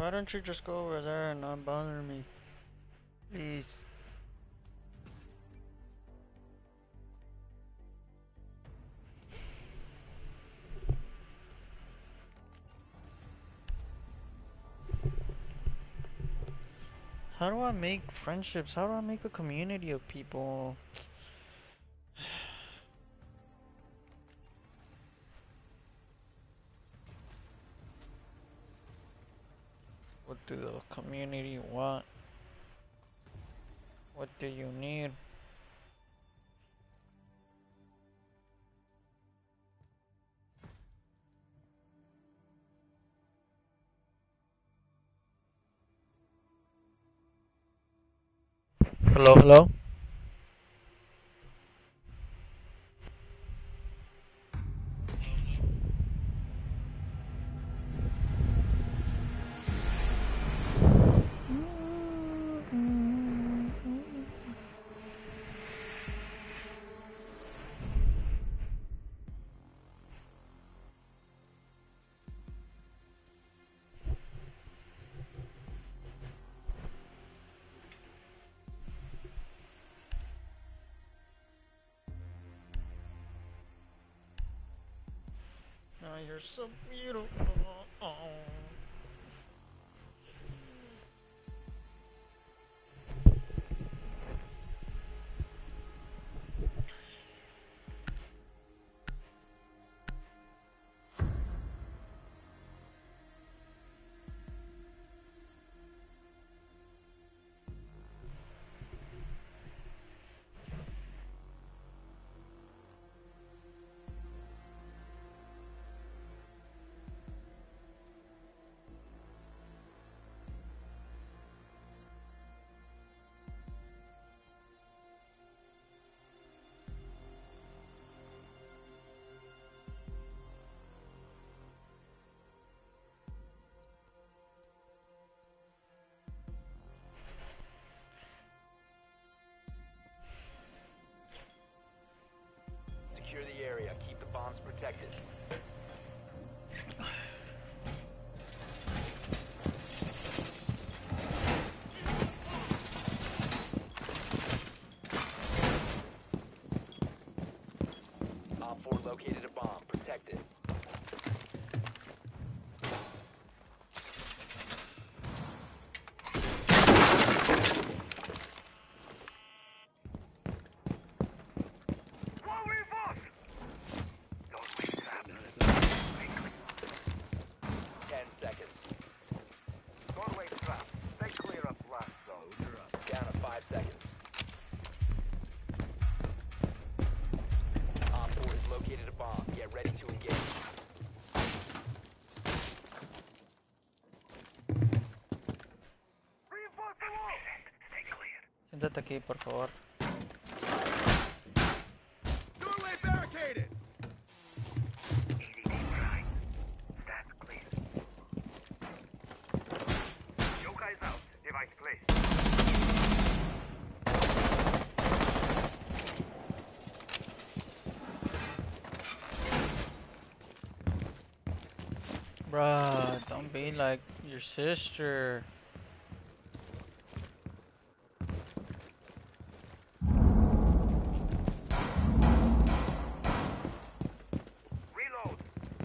Why don't you just go over there and not bother me? Please. How do I make friendships? How do I make a community of people? What do the community want? What do you need? Hello, hello? Oh, you're so beautiful. Oh. Secure the area. Keep the bombs protected. Op 4 located a bomb. Protect it. Siéntate aquí, por favor. Doorway barricaded! Easy name right. That's clear. Yo guys out. Device placed. Bruh, don't be like your sister. Reload.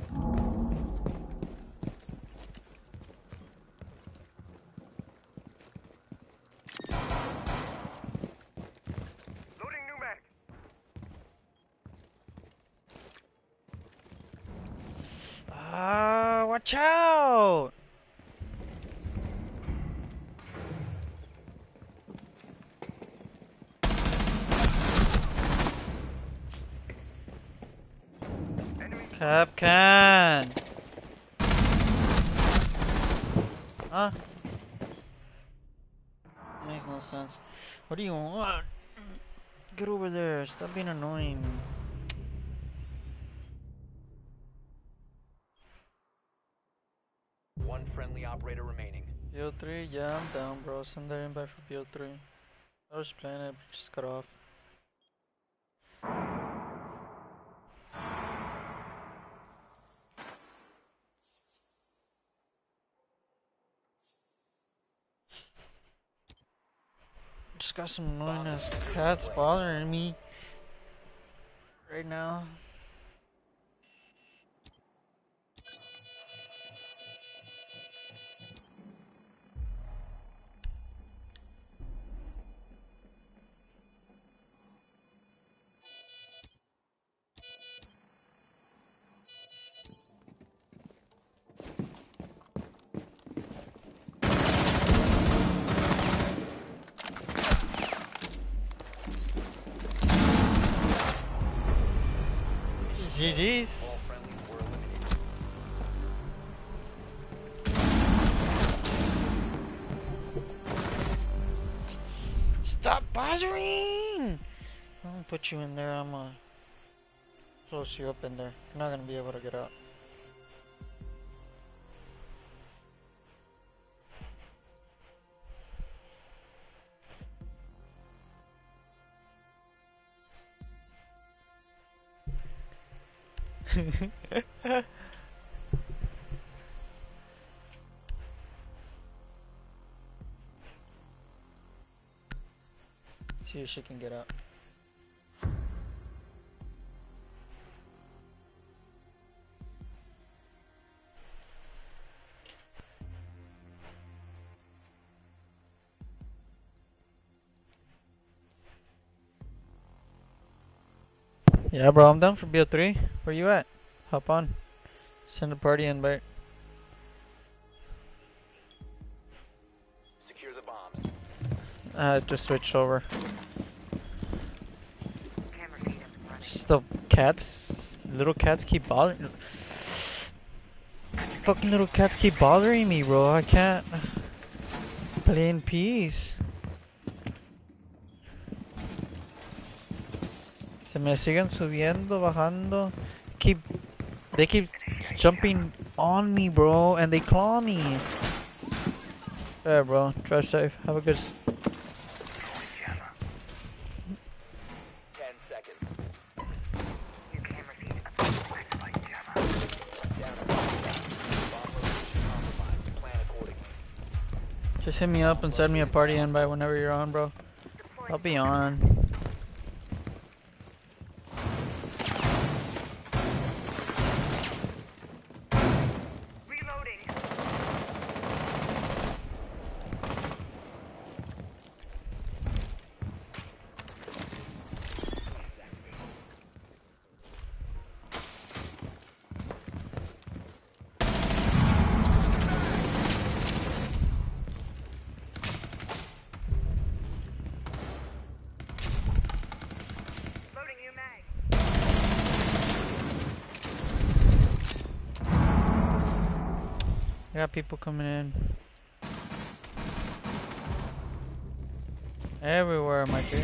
Loading new mag. Ah, watch out! Enemy Capcan! Huh? Makes no sense. What do you want? Get over there. Stop being annoying. One friendly operator remaining. PO3, yeah, I'm down, bro. Send that invite for PO3. I was playing it, but just cut off. Just got some annoying ass cats bothering me right now. GG's. All friendlies were eliminated. Stop bothering! I'm gonna put you in there. I'm gonna close you up in there. You're not gonna be able to get out. See if she can get out. Yeah, bro, I'm down for BO3. Where you at? Hop on. Send a party invite. Secure the bombs. I just switched over. Camera feed up and running. Just the cats, little cats keep bothering. Fucking little cats keep bothering me, bro. I can't play in peace. Se me siguen subiendo, bajando. They keep jumping on me, bro, and they claw me. Yeah, bro. Drive safe. Have a good. 10 seconds. New camera feed up and running. Down to 5 seconds. Bomb location compromised. Plan accordingly. Just hit me up and send me a party invite whenever you're on, bro. I'll be on. Reloading. Loading new mag. I got people coming in. Everywhere, my G.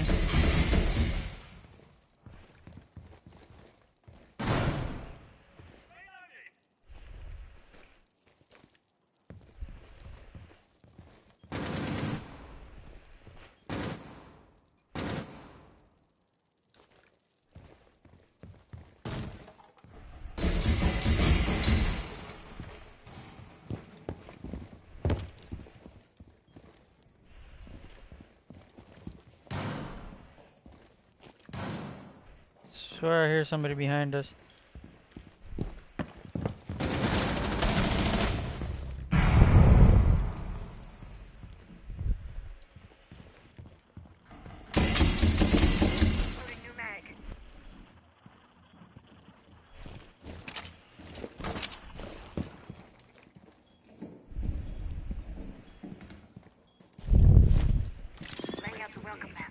Swear I hear somebody behind us. Loading new mag. Laying out the welcome map.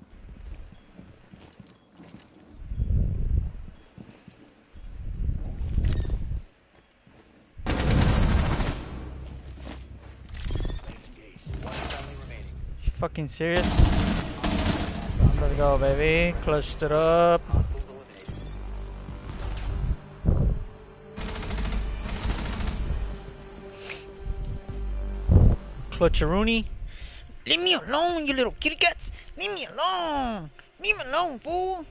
One friendly remaining. You fucking serious? Let's go, baby. Clutched it up. Hostiles eliminated. Clutcheroonie. Leave me alone, you little kitty cats. Leave me alone. Leave me alone, fool.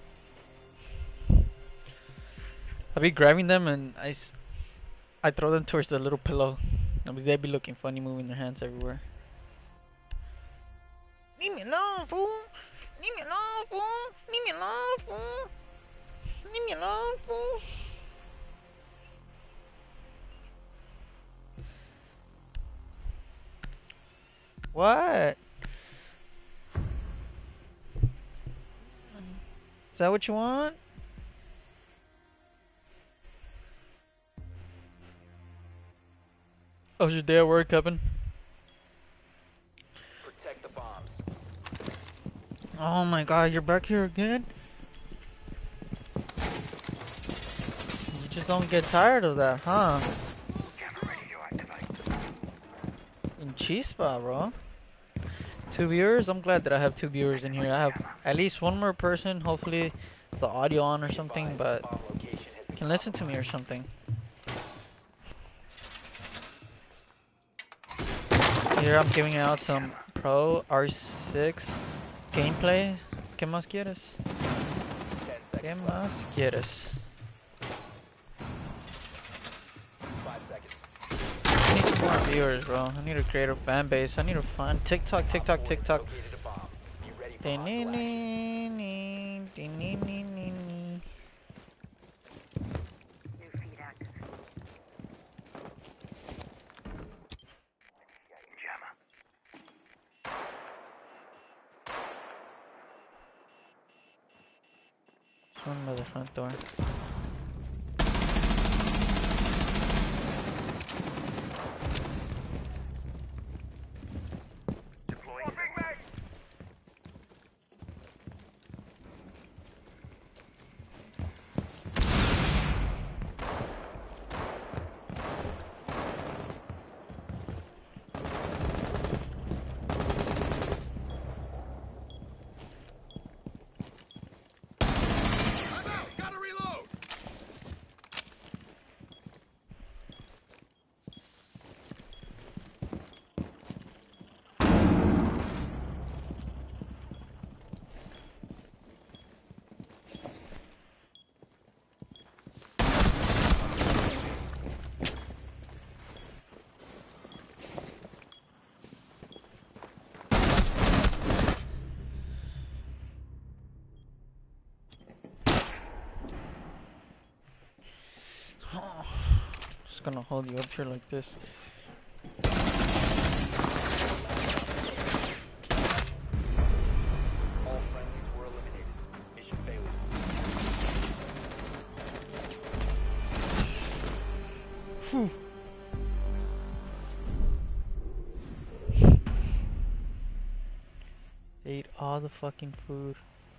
I'll be grabbing them and I throw them towards the little pillow. I mean, they'd be looking funny moving their hands everywhere. Leave me alone, fool. Leave me alone, fool. Leave me alone, fool. Leave me alone, fool. What? Is that what you want? Oh, was your day at work, Kevin? Protect the bombs. Oh my god, you're back here again? You just don't get tired of that, huh? Camera ready to activate. In Chispa, bro. 2 viewers? I'm glad that I have 2 viewers in here. I have at least one more person, hopefully the audio on or something, but Bomb location has been can listen to me or something. Here I'm giving out some Pro R6 gameplay. ¿Qué más quieres? 10 ¿Qué seconds más left. quieres? 5 seconds. I need some more viewers, bro. I need to create a fan base. I need to find TikTok. Op 4 has located a bomb. Be ready for hostile action. New feed active. Jammer. There's one by the front door. Deploying. Big mag. I'm out. Gotta reload. Just gonna hold you up here like this. All friendlies were eliminated. Mission failure. Phew. Ate all the fucking food.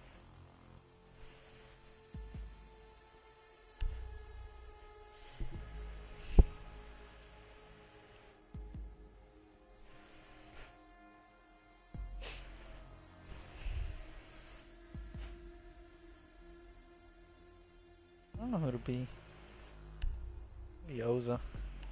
I don't know who to be. Yoza.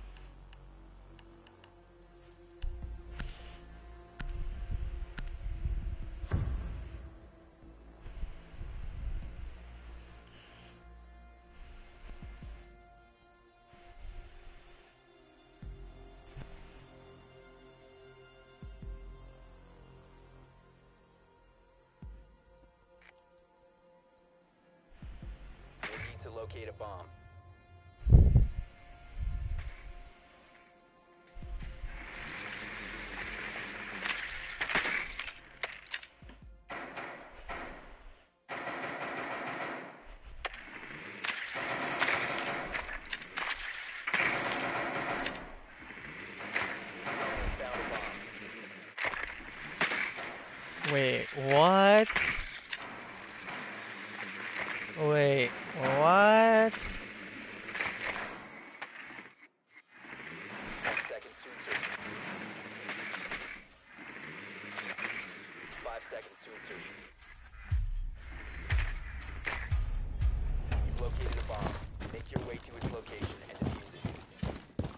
We need to locate a bomb. Found a bomb. Wait, what? Wait, what? 10 seconds to insertion. 5 seconds to insertion. You've located a bomb. Make your way to its location and defuse it.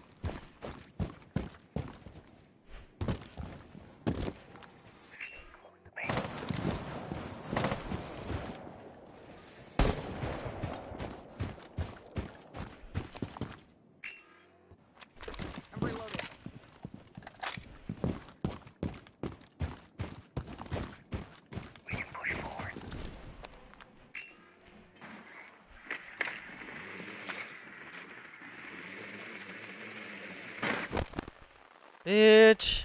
Bitch.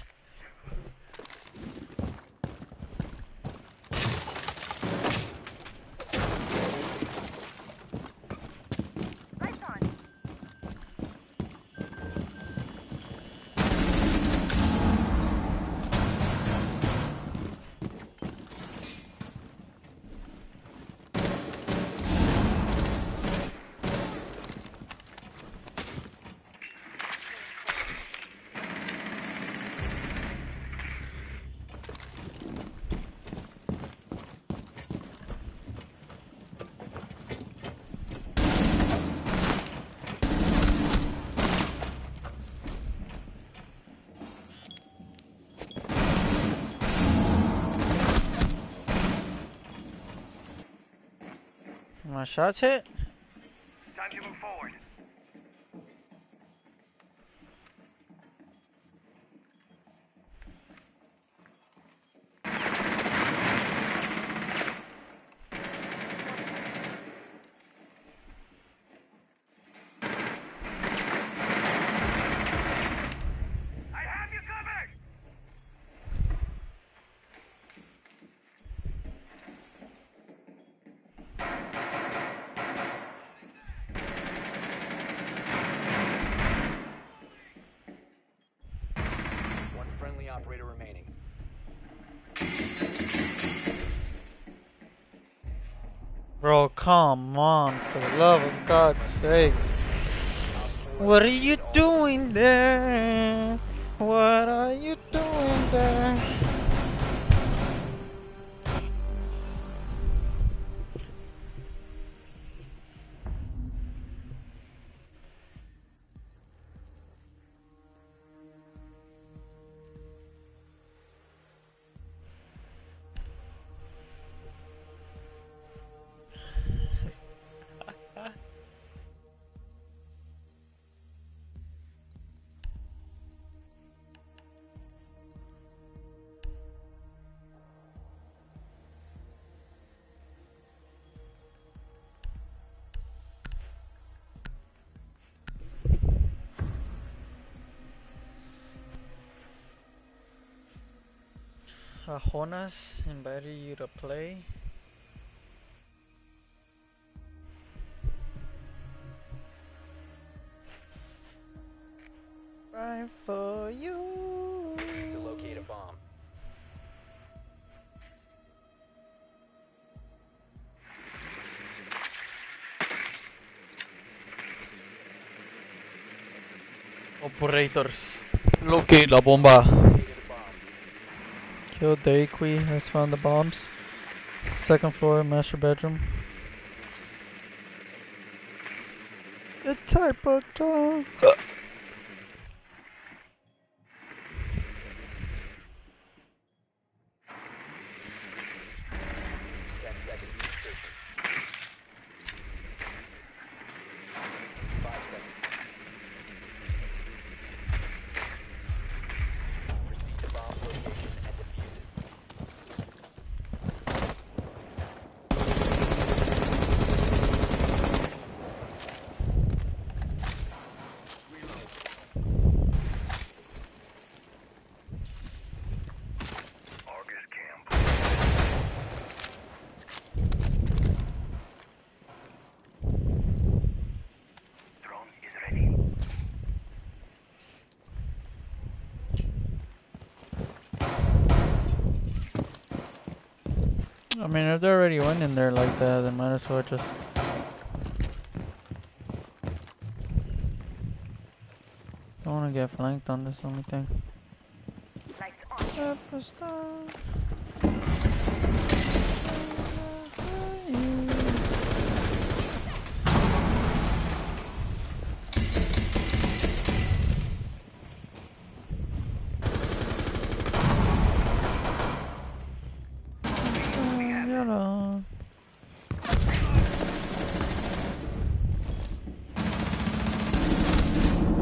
Lights on. My shots hit? Time to move forward. I have you covered! One friendly operator remaining. Bro, come on, for the love of God's sake. What are you doing there? What are you doing there? Jonas invited you to play. Right for you. To locate a bomb. Operators, locate la bomba. Located a bomb. Kill Daiqui has found the bombs. Second floor, master bedroom. The type of dog. 10 seconds insertion. 5 seconds. Proceed to bomb location and defuse it. Argus camp. Drone is ready. I mean, if they already went in there like that, then might as well just. Don't want to get flanked on this only thing. Lights on.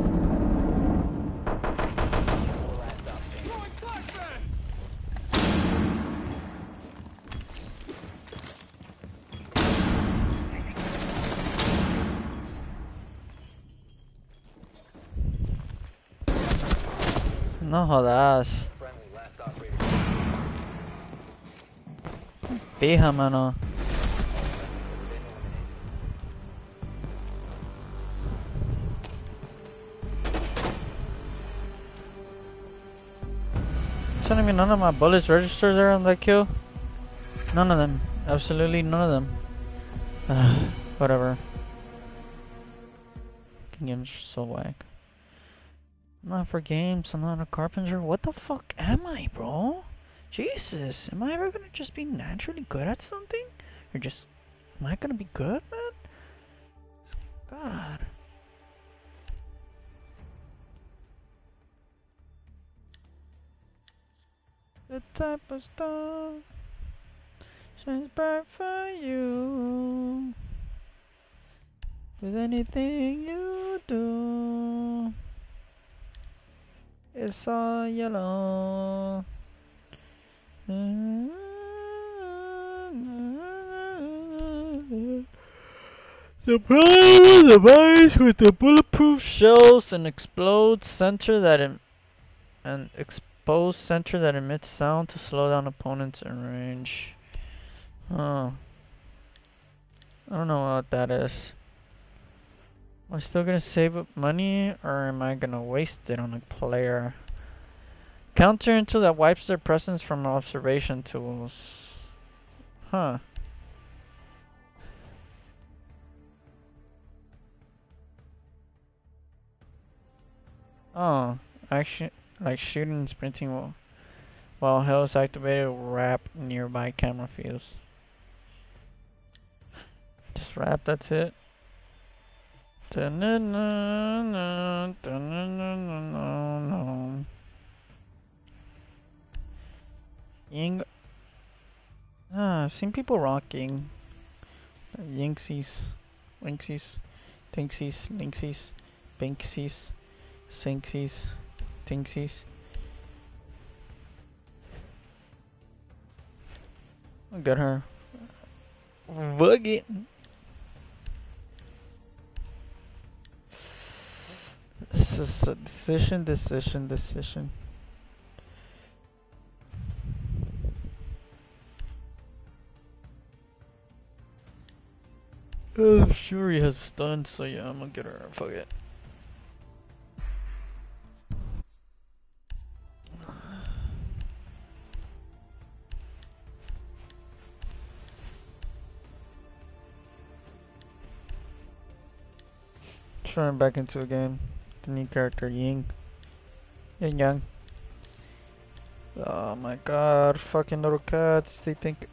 Last op standing. No jodas. Friendly, last operator. Pija, mano. Telling me none of my bullets registered there on that kill? None of them. Absolutely none of them. Whatever. Game's so whack. I'm not for games, I'm not a carpenter. What the fuck am I, bro? Jesus, am I ever gonna just be naturally good at something? Or just, am I gonna be good, man? God. The type of star shines bright for you. With anything you do, it's all yellow. The primary device with the bulletproof shells and exposed center that emits sound to slow down opponents in range. Oh, I don't know what that is. Am I still gonna save up money, or am I gonna waste it on a player? Counter until that wipes their presence from observation tools. Huh. Oh, action like shooting and sprinting while hell is activated will wrap nearby camera fields. Just wrap, that's it. Ying. I've seen people rocking. Yinksies, Winksies, Tinksies, Linksies, Binksies, Sinksies, Tinksies. I'll get her. Boogie. This is a decision. I'm sure he has stun, so yeah, I'm gonna get her. Fuck it. Turn back into a game. The new character, Ying. Yin Yang. Oh my god, fucking little cats. They think.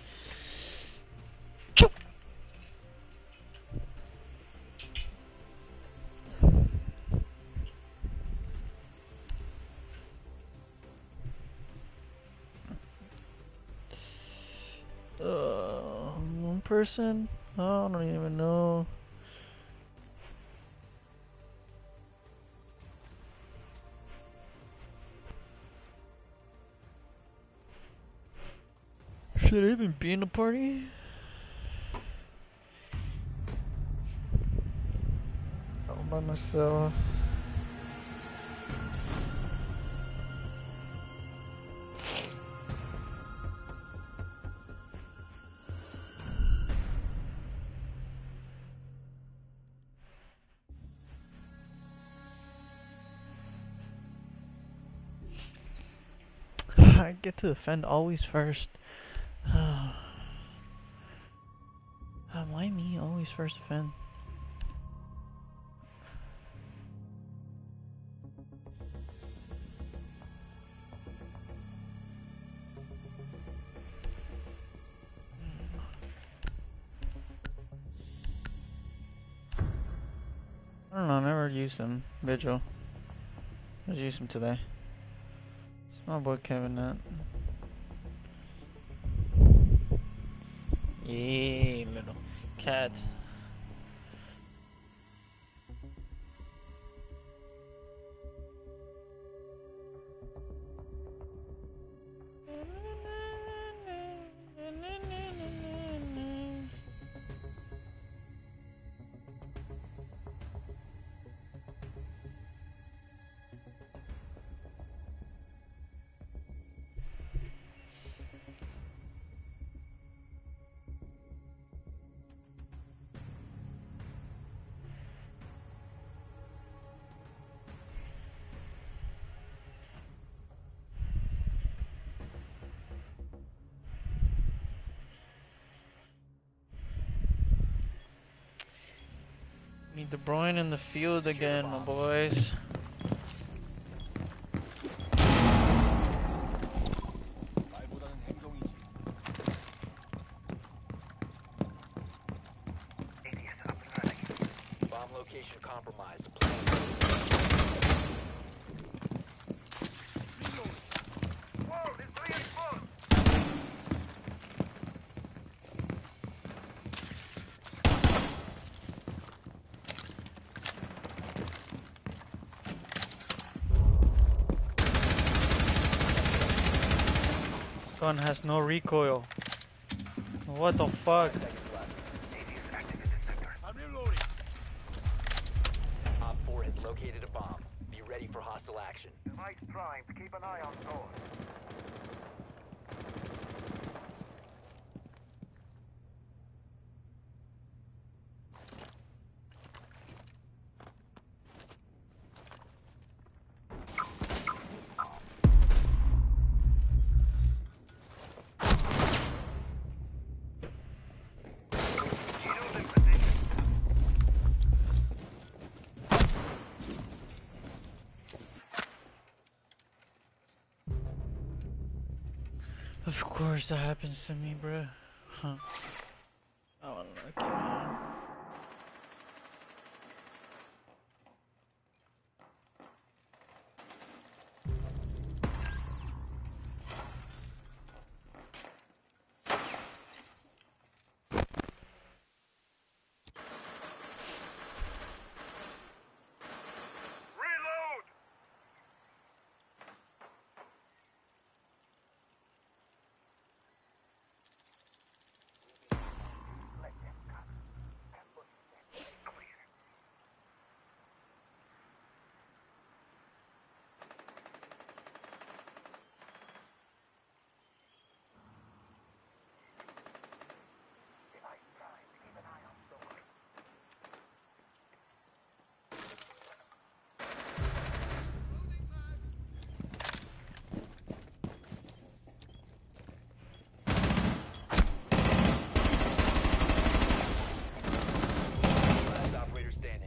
One person? Oh, I don't even know. Should I even be in the party? All by myself. I get to defend always first. Why me always first defend? I don't know, I never used him. Vigil. Let's use him today. Small boy Kevin that. Yeah, little cat. Need De Bruyne in the field again, my boys. 말보다는 행동이지. ADS up and running. Bomb location compromised. Whoa, this really exposed! Gun has no recoil. What the fuck? Seconds left. ADS active in this sector. I'm reloading. Op 4 has located a bomb. Be ready for hostile action. Device primed. Keep an eye on doors. Shield in position. Of course that happens to me, bro. Huh. Oh, unlucky, man. Reload! Let them come. Ambush them. Clear. Device primed. Keep an eye on doors. Last operator standing.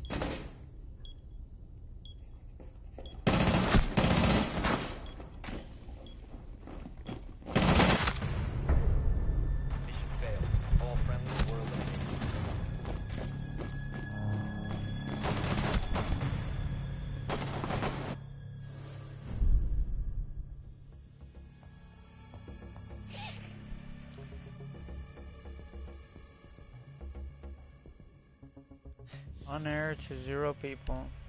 Mission failed. All friendlies were eliminated. On air to 0 people.